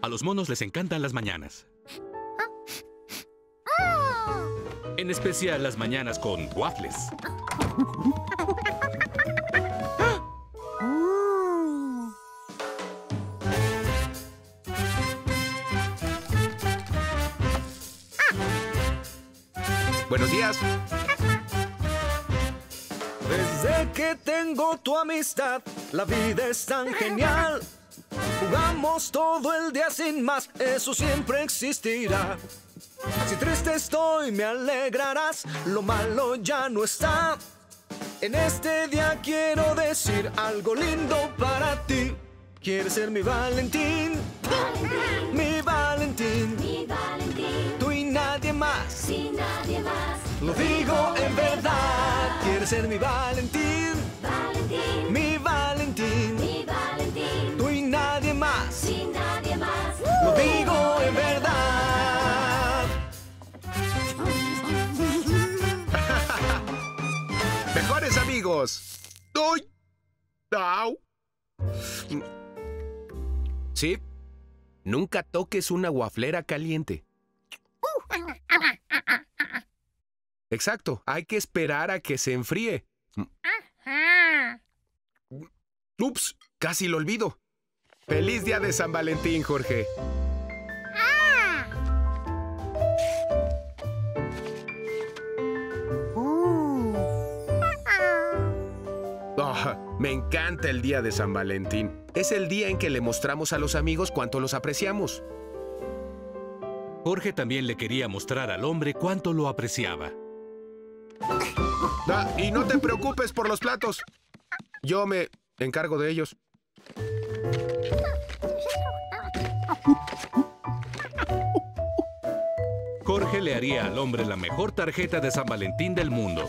los monos les encantan las mañanas. En especial las mañanas con waffles. Buenos días. Desde que tengo tu amistad, la vida es tan genial. Jugamos todo el día sin más, eso siempre existirá. Si triste estoy, me alegrarás, lo malo ya no está. En este día quiero decir algo lindo para ti. ¿Quieres ser mi Valentín? Valentín, Mi Valentín. mi Valentín, Tú y nadie más. sin nadie más. Lo digo en verdad. ¿Quieres ser mi Valentín? Valentín, Mi Valentín. mi Valentín, Tú y nadie más. sin nadie más. Lo digo en verdad. Mejores amigos. ¡Uy! ¡Au! Sí. Nunca toques una waflera caliente. Exacto. Hay que esperar a que se enfríe. Ups, casi lo olvido. ¡Feliz día de San Valentín, Jorge! Oh, me encanta el día de San Valentín. Es el día en que le mostramos a los amigos cuánto los apreciamos. Jorge también le quería mostrar al hombre cuánto lo apreciaba. Y no te preocupes por los platos. Yo me encargo de ellos. Jorge le haría al hombre la mejor tarjeta de San Valentín del mundo.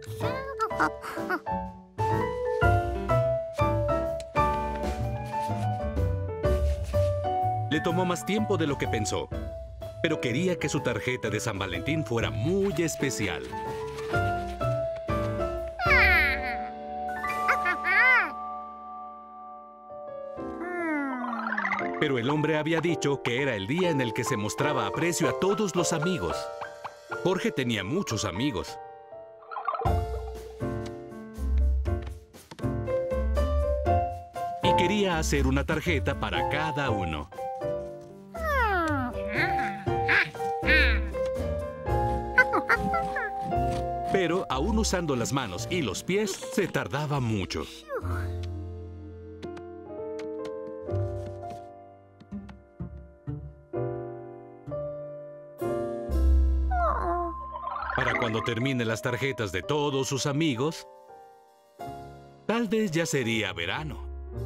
Le tomó más tiempo de lo que pensó, pero quería que su tarjeta de San Valentín fuera muy especial. Pero el hombre había dicho que era el día en el que se mostraba aprecio a todos los amigos. Jorge tenía muchos amigos. Y quería hacer una tarjeta para cada uno. Pero, aún usando las manos y los pies, se tardaba mucho. Para cuando termine las tarjetas de todos sus amigos, tal vez ya sería verano.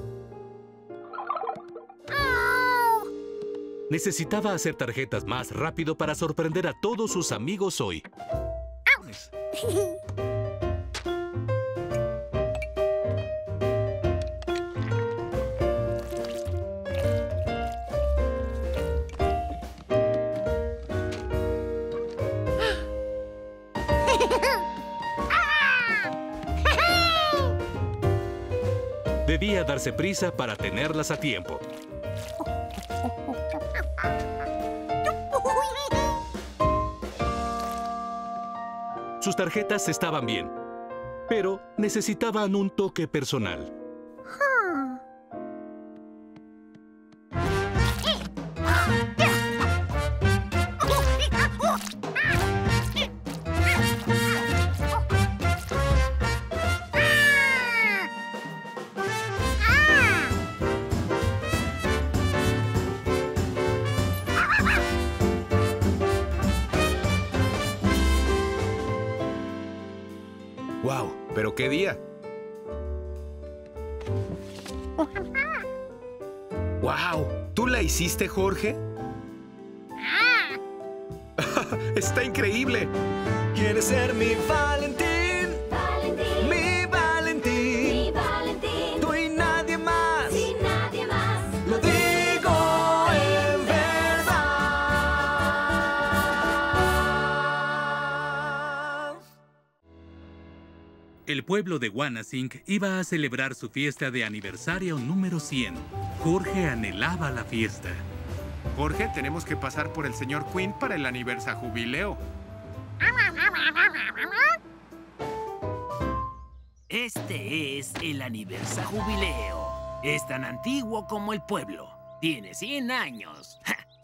Necesitaba hacer tarjetas más rápido para sorprender a todos sus amigos hoy. Debía darse prisa para tenerlas a tiempo. Sus tarjetas estaban bien, pero necesitaban un toque personal. ¡Wow! ¿Pero qué día? ¡Wow! ¿Tú la hiciste, Jorge? ¡Está increíble! ¿Quieres ser mi Valentín? Valentín, Mi Valentín. mi Valentín, Tú y nadie más. sin nadie más. Lo digo en verdad. El pueblo de Wanasing iba a celebrar su fiesta de aniversario número 100. Jorge anhelaba la fiesta. Jorge, tenemos que pasar por el señor Quinn para el aniversario jubileo. Este es el aniversario jubileo. Es tan antiguo como el pueblo. Tiene 100 años.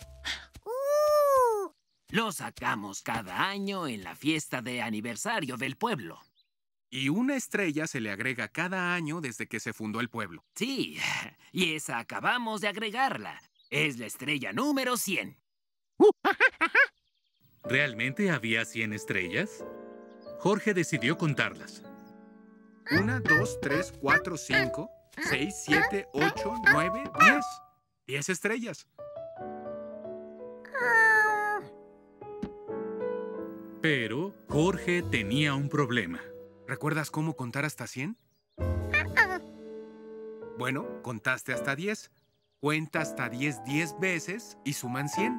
Lo sacamos cada año en la fiesta de aniversario del pueblo. Y una estrella se le agrega cada año desde que se fundó el pueblo. Sí, y esa acabamos de agregarla. Es la estrella número 100. ¿Realmente había 100 estrellas? Jorge decidió contarlas. 1, 2, 3, 4, 5, 6, 7, 8, 9, 10. 10 estrellas. Pero Jorge tenía un problema. ¿Recuerdas cómo contar hasta 100? Bueno, contaste hasta 10. Cuenta hasta 10 10 veces y suman 100.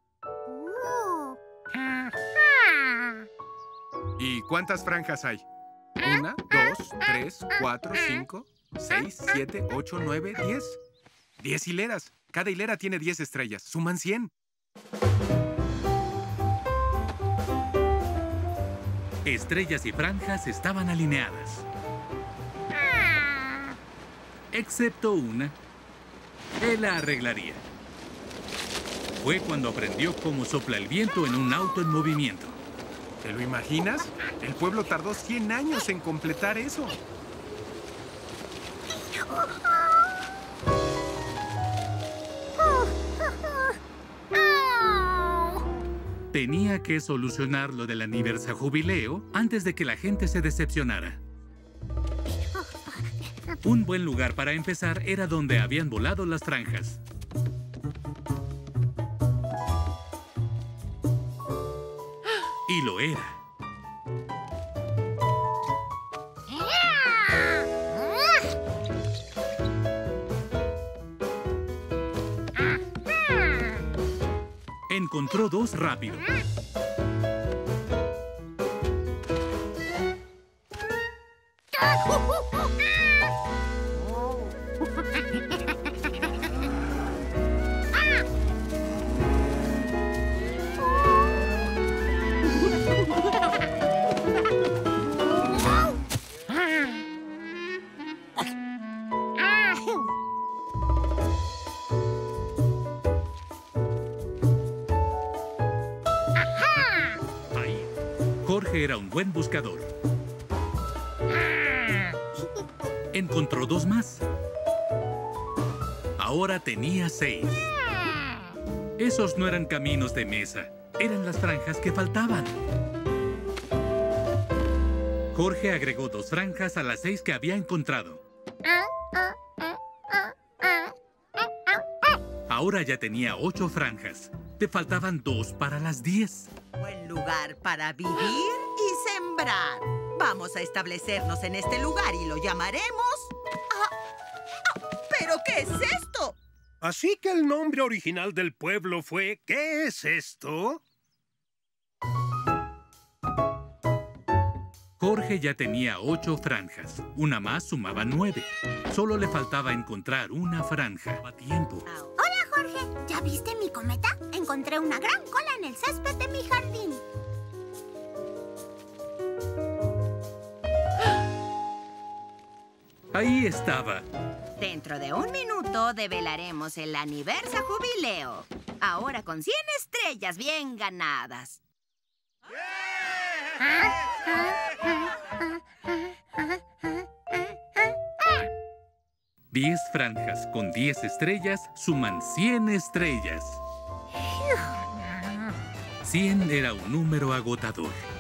¿Y cuántas franjas hay? 1, 2, 3, 4, 5, 6, 7, 8, 9, 10. 10 hileras. Cada hilera tiene 10 estrellas. Suman 100. Estrellas y franjas estaban alineadas. Excepto una. Él la arreglaría. Fue cuando aprendió cómo sopla el viento en un auto en movimiento. ¿Te lo imaginas? El pueblo tardó 100 años en completar eso. Tenía que solucionar lo del aniversario jubileo antes de que la gente se decepcionara. Un buen lugar para empezar era donde habían volado las franjas. Y lo era. Encontró dos rápido. Ahí. Jorge era un buen buscador. Encontró dos más. Ahora tenía 6. Esos no eran caminos de mesa. Eran las franjas que faltaban. Jorge agregó 2 franjas a las 6 que había encontrado. Ahora ya tenía 8 franjas. Te faltaban 2 para las 10. Buen lugar para vivir y sembrar. Vamos a establecernos en este lugar y lo llamaremos... ¿Pero qué es esto? Así que el nombre original del pueblo fue... ¿Qué es esto? Jorge ya tenía 8 franjas. Una más sumaba 9. Solo le faltaba encontrar una franja. A tiempo. Hola, Jorge. ¿Ya viste mi cometa? Encontré una gran cola en el césped de mi jardín. Ahí estaba. Dentro de un minuto develaremos el aniversario jubileo. Ahora con 100 estrellas bien ganadas. 10 franjas con 10 estrellas suman 100 estrellas. 100 era un número agotador.